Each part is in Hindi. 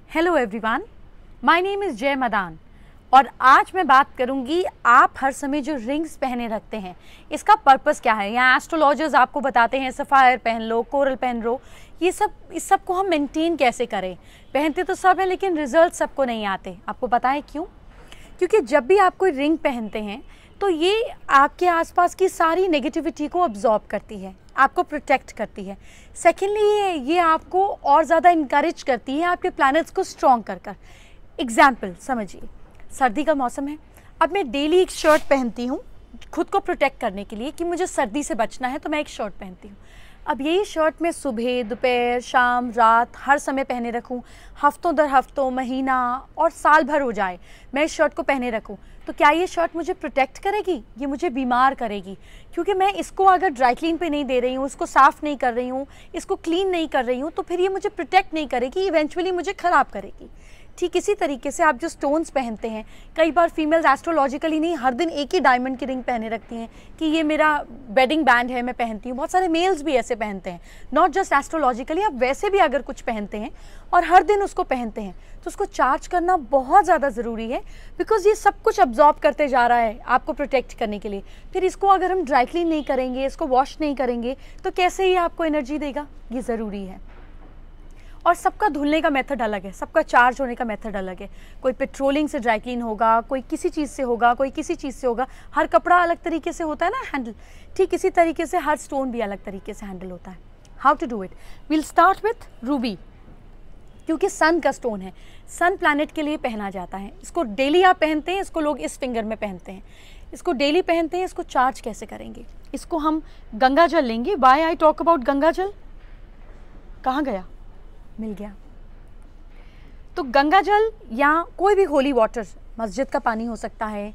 Hello everyone, my name is Jai Madan और आज मैं बात करूंगी आप हर समय जो रिंग्स पहने रखते हैं इसका पर्पस क्या है। यहाँ एस्ट्रोलॉजर्स आपको बताते हैं सफ़ायर पहन लो, कोरल पहन लो, ये सब इस सब को हम मेंटेन कैसे करें। पहनते तो सब हैं लेकिन रिजल्ट सबको नहीं आते। आपको पता है क्यों? क्योंकि जब भी आप कोई रिंग पहनते हैं तो ये आपके आसपास की सारी नेगेटिविटी को अब्जॉर्ब करती है, आपको प्रोटेक्ट करती है। सेकेंडली ये आपको और ज़्यादा इनकरेज करती है आपके प्लैनेट्स को स्ट्रॉन्ग कर। एग्जाम्पल समझिए, सर्दी का मौसम है, अब मैं डेली एक शर्ट पहनती हूँ खुद को प्रोटेक्ट करने के लिए कि मुझे सर्दी से बचना है, तो मैं एक शर्ट पहनती हूँ। अब यही शर्ट मैं सुबह, दोपहर, शाम, रात हर समय पहने रखूँ, हफ्तों दर हफ्तों, महीना और साल भर हो जाए मैं इस शर्ट को पहने रखूँ, तो क्या ये शर्ट मुझे प्रोटेक्ट करेगी? ये मुझे बीमार करेगी, क्योंकि मैं इसको अगर ड्राई क्लीन पे नहीं दे रही हूँ, इसको साफ़ नहीं कर रही हूँ, इसको क्लीन नहीं कर रही हूँ, तो फिर ये मुझे प्रोटेक्ट नहीं करेगी, इवेंचुअली मुझे ख़राब करेगी। ठीक इसी तरीके से आप जो स्टोन्स पहनते हैं, कई बार फीमेल्स एस्ट्रोलॉजिकली नहीं हर दिन एक ही डायमंड की रिंग पहने रखती हैं कि ये मेरा वेडिंग बैंड है, मैं पहनती हूँ। बहुत सारे मेल्स भी ऐसे पहनते हैं, नॉट जस्ट एस्ट्रोलॉजिकली, आप वैसे भी अगर कुछ पहनते हैं और हर दिन उसको पहनते हैं तो उसको चार्ज करना बहुत ज़्यादा ज़रूरी है, बिकॉज ये सब कुछ अब्जॉर्ब करते जा रहा है आपको प्रोटेक्ट करने के लिए। फिर इसको अगर हम ड्राई क्लीन नहीं करेंगे, इसको वॉश नहीं करेंगे, तो कैसे ये आपको एनर्जी देगा? ये ज़रूरी है। और सबका धुलने का मेथड अलग है, सबका चार्ज होने का मेथड अलग है। कोई पेट्रोलिंग से ड्राई क्लीन होगा, कोई किसी चीज़ से होगा, कोई किसी चीज़ से होगा। हर कपड़ा अलग तरीके से होता है ना हैंडल, ठीक इसी तरीके से हर स्टोन भी अलग तरीके से हैंडल होता है। How to do it? We'll start with ruby, क्योंकि सन का स्टोन है, सन प्लैनेट के लिए पहना जाता है। इसको डेली आप पहनते हैं, इसको लोग इस फिंगर में पहनते हैं, इसको डेली पहनते हैं। इसको चार्ज कैसे करेंगे? इसको हम गंगा जल लेंगे। Why I talk about Ganga jal? कहाँ गया? मिल गया। तो गंगा जल या कोई भी होली वाटर, मस्जिद का पानी हो सकता है,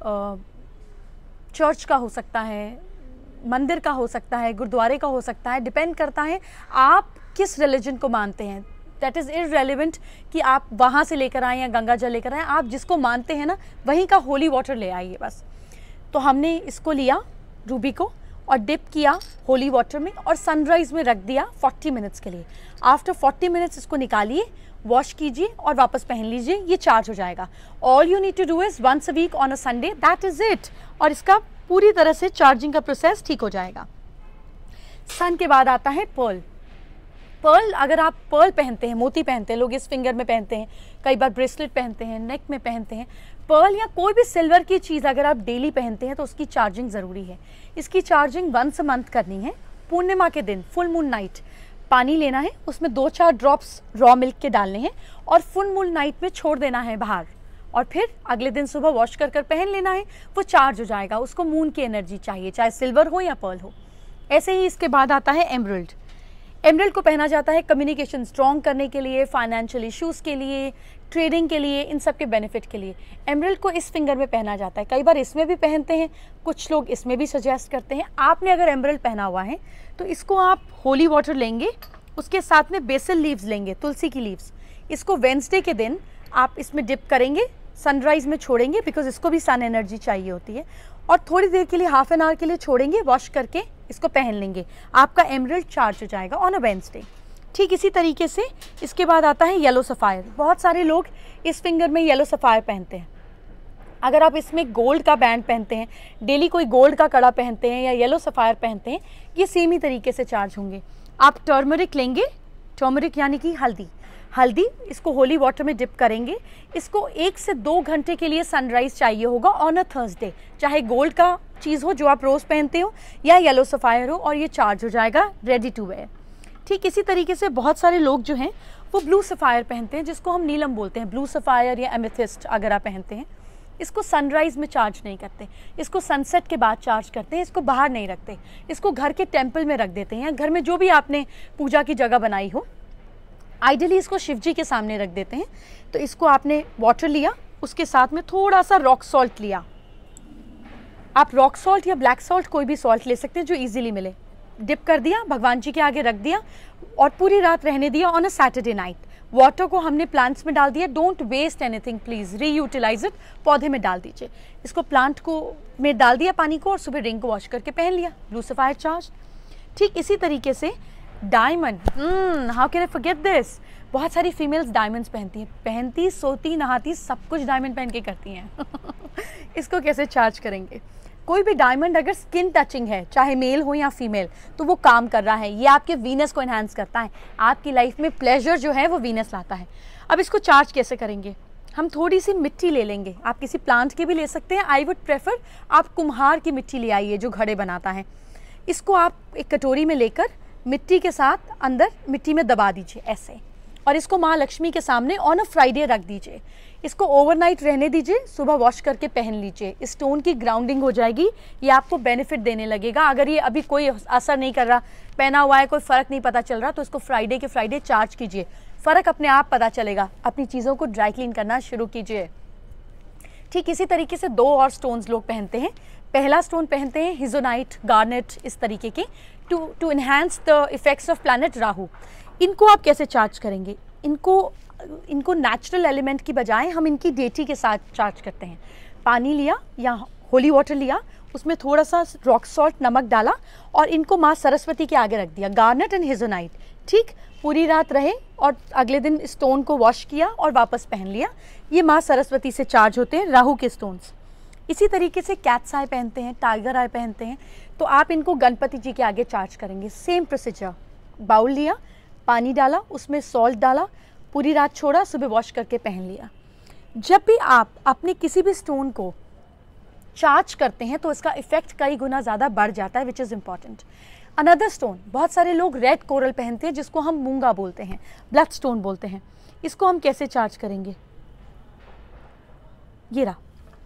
चर्च का हो सकता है, मंदिर का हो सकता है, गुरुद्वारे का हो सकता है, डिपेंड करता है आप किस रिलीजन को मानते हैं। दैट इज़ इररेलेवेंट कि आप वहाँ से लेकर आएँ या गंगा जल लेकर आएँ, आप जिसको मानते हैं ना वहीं का होली वाटर ले आइए बस। तो हमने इसको लिया रूबी को और डिप किया होली वाटर में और सनराइज़ में रख दिया 40 मिनट्स के लिए। आफ्टर 40 मिनट्स इसको निकालिए, वॉश कीजिए और वापस पहन लीजिए, ये चार्ज हो जाएगा। All you need to do is once a week on a Sunday, that is it, और इसका पूरी तरह से चार्जिंग का प्रोसेस ठीक हो जाएगा। सन के बाद आता है पर्ल। पर्ल, अगर आप पर्ल पहनते हैं, मोती पहनते हैं, लोग इस फिंगर में पहनते हैं, कई बार ब्रेसलेट पहनते हैं, नेक में पहनते हैं, पर्ल या कोई भी सिल्वर की चीज़ अगर आप डेली पहनते हैं तो उसकी चार्जिंग ज़रूरी है। इसकी चार्जिंग वंस अ मंथ करनी है। पूर्णिमा के दिन, फुल मून नाइट, पानी लेना है, उसमें 2-4 ड्रॉप्स रॉ मिल्क के डालने हैं और फुल मून नाइट में छोड़ देना है बाहर, और फिर अगले दिन सुबह वॉश कर पहन लेना है। वो चार्ज हो जाएगा। उसको मून की एनर्जी चाहिए, चाहे सिल्वर हो या पर्ल हो। ऐसे ही इसके बाद आता है एमरल्ड। एमरल्ड को पहना जाता है कम्युनिकेशन स्ट्रॉन्ग करने के लिए, फाइनेंशियल इश्यूज़ के लिए, ट्रेडिंग के लिए, इन सब के बेनिफिट के लिए एमरल्ड को इस फिंगर में पहना जाता है। कई बार इसमें भी पहनते हैं, कुछ लोग इसमें भी सजेस्ट करते हैं। आपने अगर एमरल्ड पहना हुआ है तो इसको आप होली वाटर लेंगे, उसके साथ में बेसिल लीव्स लेंगे, तुलसी की लीव्स। इसको वेंसडे के दिन आप इसमें डिप करेंगे, सनराइज़ में छोड़ेंगे, बिकॉज इसको भी सन एनर्जी चाहिए होती है, और थोड़ी देर के लिए, हाफ एन आवर के लिए छोड़ेंगे, वॉश करके इसको पहन लेंगे। आपका एमरल्ड चार्ज हो जाएगा ऑन अ वेंसडे। ठीक इसी तरीके से इसके बाद आता है येलो सफ़ायर। बहुत सारे लोग इस फिंगर में येलो सफ़ायर पहनते हैं। अगर आप इसमें गोल्ड का बैंड पहनते हैं, डेली कोई गोल्ड का कड़ा पहनते हैं या येलो सफ़ायर पहनते हैं, ये सेम ही तरीके से चार्ज होंगे। आप टर्मरिक लेंगे, टर्मरिक यानी कि हल्दी, इसको होली वाटर में डिप करेंगे। इसको 1 से 2 घंटे के लिए सनराइज़ चाहिए होगा ऑन अ थर्सडे, चाहे गोल्ड का चीज़ हो जो आप रोज़ पहनते हो या येलो सफ़ायर हो, और ये चार्ज हो जाएगा, रेडी टू वेयर। ठीक इसी तरीके से बहुत सारे लोग जो हैं वो ब्लू सफ़ायर पहनते हैं, जिसको हम नीलम बोलते हैं, ब्लू सफ़ायर या एमेथिस्ट अगर आप पहनते हैं। इसको सनराइज़ में चार्ज नहीं करते, इसको सनसेट के बाद चार्ज करते हैं, इसको बाहर नहीं रखते, इसको घर के टेम्पल में रख देते हैं, घर में जो भी आपने पूजा की जगह बनाई हो, आइडियली इसको शिव जी के सामने रख देते हैं। तो इसको आपने वाटर लिया, उसके साथ में थोड़ा सा रॉक सॉल्ट लिया। आप रॉक सॉल्ट या ब्लैक सॉल्ट कोई भी सॉल्ट ले सकते हैं जो इजीली मिले। डिप कर दिया, भगवान जी के आगे रख दिया और पूरी रात रहने दिया on a Saturday night. Water को हमने प्लांट्स में डाल दिया। Don't waste anything please, reutilise it, पौधे में डाल दीजिए। इसको प्लांट को में डाल दिया पानी को, और सुबह रिंग को वॉश करके पहन लिया, ब्लू सफ़ायर चार्ज। ठीक इसी तरीके से diamond, how can I forget this, बहुत सारी फीमेल्स डायमंड्स पहनती सोती नहाती सब कुछ डायमंड पहन के करती हैं इसको कैसे चार्ज करेंगे? कोई भी डायमंड अगर स्किन टचिंग है, चाहे मेल हो या फीमेल, तो वो काम कर रहा है, ये आपके वीनस को एनहांस करता है, आपकी लाइफ में प्लेजर जो है वो वीनस लाता है। अब इसको चार्ज कैसे करेंगे? हम थोड़ी सी मिट्टी ले लेंगे, आप किसी प्लांट की भी ले सकते हैं, आई वुड प्रेफर आप कुम्हार की मिट्टी ले आइए जो घड़े बनाता है। इसको आप एक कटोरी में लेकर मिट्टी के साथ अंदर मिट्टी में दबा दीजिए ऐसे, और इसको माँ लक्ष्मी के सामने ऑन अ फ्राइडे रख दीजिए। इसको ओवरनाइट रहने दीजिए, सुबह वॉश करके पहन लीजिए, स्टोन की ग्राउंडिंग हो जाएगी, ये आपको बेनिफिट देने लगेगा। अगर ये अभी कोई असर नहीं कर रहा, पहना हुआ है, कोई फ़र्क नहीं पता चल रहा, तो इसको फ्राइडे के फ्राइडे चार्ज कीजिए, फ़र्क अपने आप पता चलेगा। अपनी चीज़ों को ड्राई क्लीन करना शुरू कीजिए। ठीक इसी तरीके से 2 और स्टोन्स लोग पहनते हैं। पहला स्टोन पहनते हैं हिजोनाइट, गार्नेट, इस तरीके के, to enhance the effects of planet Rahu. इनको आप कैसे चार्ज करेंगे? इनको नेचुरल एलिमेंट की बजाय हम इनकी डेटी के साथ चार्ज करते हैं। पानी लिया या होली वाटर लिया, उसमें थोड़ा सा रॉक सॉल्ट, नमक डाला और इनको माँ सरस्वती के आगे रख दिया, गार्नेट एंड हिजोनाइट। ठीक, पूरी रात रहे और अगले दिन स्टोन को वॉश किया और वापस पहन लिया। ये माँ सरस्वती से चार्ज होते हैं राहु के स्टोन्स। इसी तरीके से कैट्स आई पहनते हैं, टाइगर आई पहनते हैं, तो आप इनको गणपति जी के आगे चार्ज करेंगे। सेम प्रोसीजर, बाउल लिया, पानी डाला, उसमें सॉल्ट डाला, पूरी रात छोड़ा, सुबह वॉश करके पहन लिया। जब भी आप अपने किसी भी स्टोन को चार्ज करते हैं तो इसका इफेक्ट कई गुना ज़्यादा बढ़ जाता है, which is important. Another stone, बहुत सारे लोग रेड कोरल पहनते हैं जिसको हम मूंगा बोलते हैं, ब्लड स्टोन बोलते हैं। इसको हम कैसे चार्ज करेंगे? ये रहा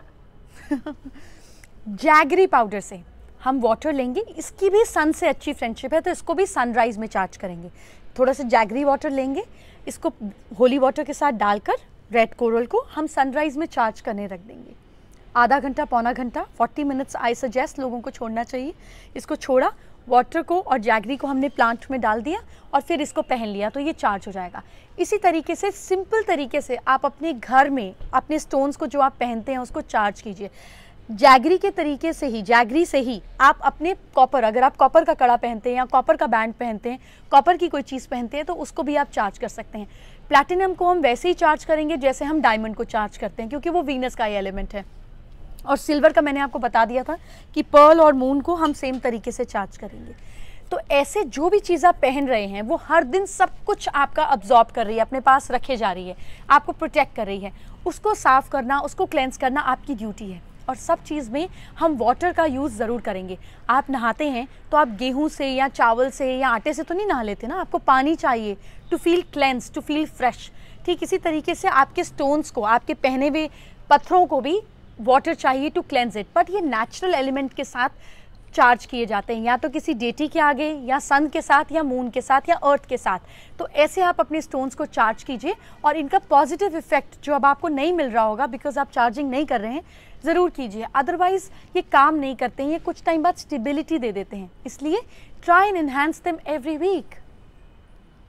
जैगरी पाउडर से हम वाटर लेंगे, इसकी भी सन से अच्छी फ्रेंडशिप है तो इसको भी सनराइज में चार्ज करेंगे। थोड़ा सा जैगरी वाटर लेंगे, इसको होली वाटर के साथ डालकर रेड कोरल को हम सनराइज में चार्ज करने रख देंगे। आधा घंटा, पौना घंटा, 40 मिनट्स आई सजेस्ट लोगों को छोड़ना चाहिए। इसको छोड़ा, वाटर को और जैगरी को हमने प्लांट में डाल दिया और फिर इसको पहन लिया, तो ये चार्ज हो जाएगा। इसी तरीके से सिंपल तरीके से आप अपने घर में अपने स्टोन्स को जो आप पहनते हैं उसको चार्ज कीजिए। जैगरी के तरीके से ही, जैगरी से ही आप अपने कॉपर, अगर आप कॉपर का कड़ा पहनते हैं या कॉपर का बैंड पहनते हैं, कॉपर की कोई चीज़ पहनते हैं, तो उसको भी आप चार्ज कर सकते हैं। प्लैटिनम को हम वैसे ही चार्ज करेंगे जैसे हम डायमंड को चार्ज करते हैं, क्योंकि वो वीनस का ही एलिमेंट है। और सिल्वर का मैंने आपको बता दिया था कि पर्ल और मून को हम सेम तरीके से चार्ज करेंगे। तो ऐसे जो भी चीज़ आप पहन रहे हैं वो हर दिन सब कुछ आपका अब्जॉर्ब कर रही है, अपने पास रखे जा रही है, आपको प्रोटेक्ट कर रही है। उसको साफ़ करना, उसको क्लेंस करना आपकी ड्यूटी है। और सब चीज़ में हम वाटर का यूज़ ज़रूर करेंगे। आप नहाते हैं तो आप गेहूं से या चावल से या आटे से तो नहीं नहा लेते ना, आपको पानी चाहिए to feel cleanse, to feel fresh. ठीक इसी तरीके से आपके स्टोन्स को, आपके पहने हुए पत्थरों को भी वाटर चाहिए टू क्लेंस इट। बट ये नेचुरल एलिमेंट के साथ चार्ज किए जाते हैं, या तो किसी डेटी के आगे, या सन के साथ, या मून के साथ, या अर्थ के साथ। तो ऐसे आप अपने स्टोन्स को चार्ज कीजिए और इनका पॉजिटिव इफेक्ट जो अब आपको नहीं मिल रहा होगा बिकॉज आप चार्जिंग नहीं कर रहे हैं, ज़रूर कीजिए। अदरवाइज़ ये काम नहीं करते हैं, ये कुछ टाइम बाद स्टेबिलिटी दे देते हैं। इसलिए try and enhance them every week.